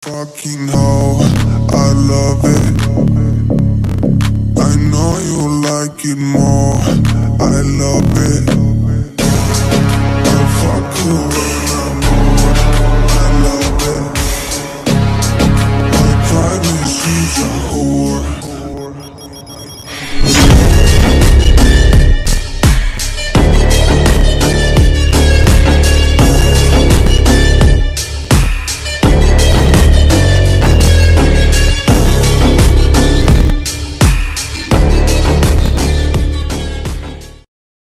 Fucking how I love it. I know you like it more. I love it.